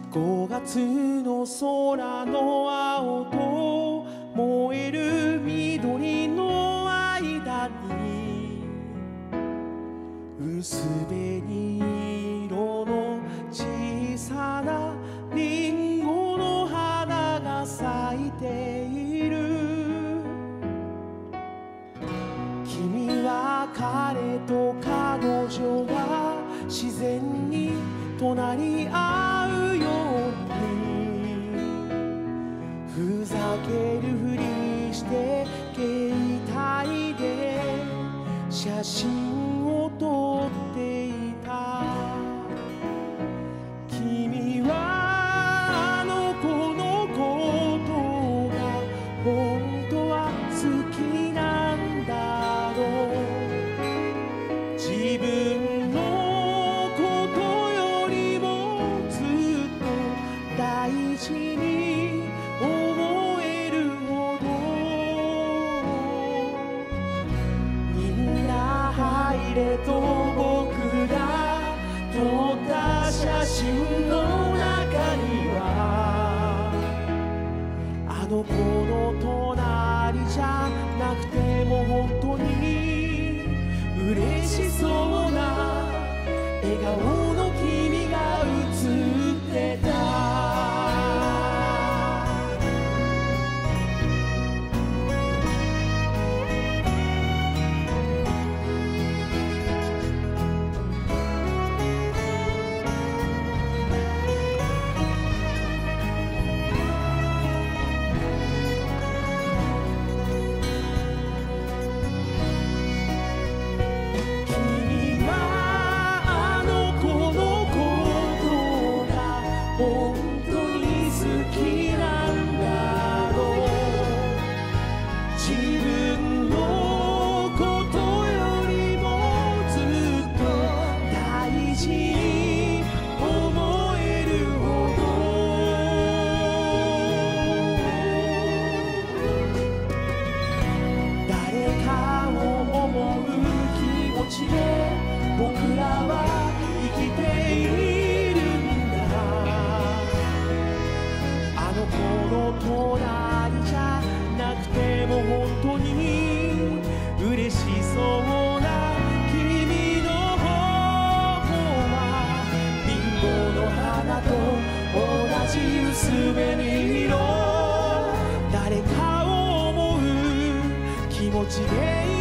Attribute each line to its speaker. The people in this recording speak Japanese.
Speaker 1: 5月の空の青と燃える緑の間に薄紅色の小さなリンゴの花が咲いている。君は彼と彼女が自然に隣り合うようにふざけるふりして携帯で写真を撮っていた。君はあの子のことが本当は好きなんだろう。自分のことよりもずっと大事に思えるほど。みんな入れと僕が撮った写真の中にはあの子の隣じゃなくても本当に嬉しそうな笑顔の君が映ってた。僕らは生きているんだ。あの子の隣じゃなくても本当に嬉しそうな君の方はリンゴの花と同じ薄紅色。誰かを思う気持ちで